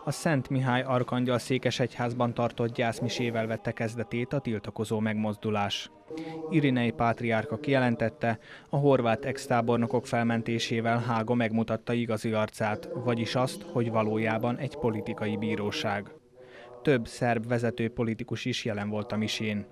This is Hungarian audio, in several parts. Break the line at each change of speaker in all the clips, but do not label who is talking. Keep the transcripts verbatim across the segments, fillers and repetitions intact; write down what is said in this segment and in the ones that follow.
A Szent Mihály Arkangyal székesegyházban tartott gyászmisével vette kezdetét a tiltakozó megmozdulás. Irinei pátriárka kijelentette, a horvát ex-tábornokok felmentésével Hága megmutatta igazi arcát, vagyis azt, hogy valójában egy politikai bíróság. Több szerb vezető politikus is jelen volt a misén.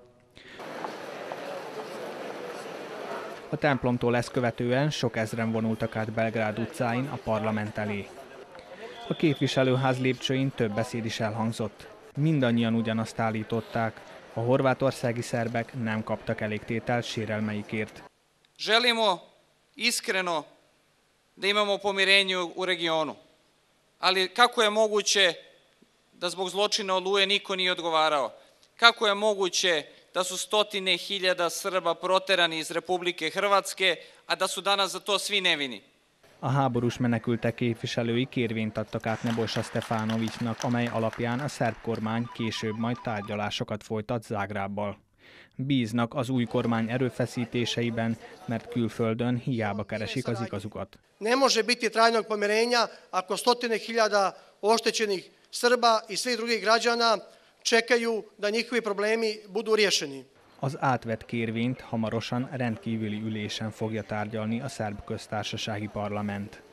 A templomtól ezt követően sok ezren vonultak át Belgrád utcáin a parlament elé. A képviselőház lépcsőin több beszéd is elhangzott. Mindannyian ugyanazt állították, a horvátországi szerbek nem kaptak elég tételt sérelmeikért.
Želimo iskreno da imamo pomirenje u regionu, ali kako je moguće da zbog zločina Oluje niko nije odgovarao? Kako je moguće da su stotine hiljada Srba proterani iz Republike Hrvatske, a da su danas za to svi nevini?
A háborús menekültek képviselői kérvényt adtak át Nebojsa Stefanovićnak, amely alapján a szerb kormány később majd tárgyalásokat folytat Zágrábbal. Bíznak az új kormány erőfeszítéseiben, mert külföldön hiába keresik az igazukat.
Ne može biti trajnog pomirenja ako stotine hiljada oštećenih Srba i svih drugih građana čekaju da njihovi problemi budu riješeni.
Az átvett kérvényt hamarosan rendkívüli ülésen fogja tárgyalni a szerb köztársasági parlament.